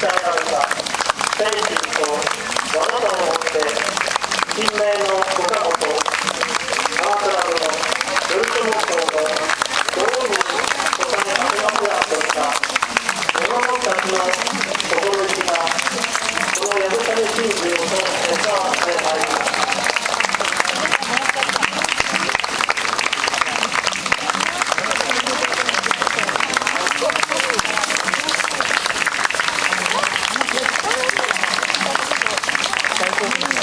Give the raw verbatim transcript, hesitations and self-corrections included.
鍛えられた精神と技を持って金名のご家元鎌倉殿頼朝公の道具にそこに始まり合とした物のたちの心意気がこの藪谷真珠を通して伝わってまいります。Thank you.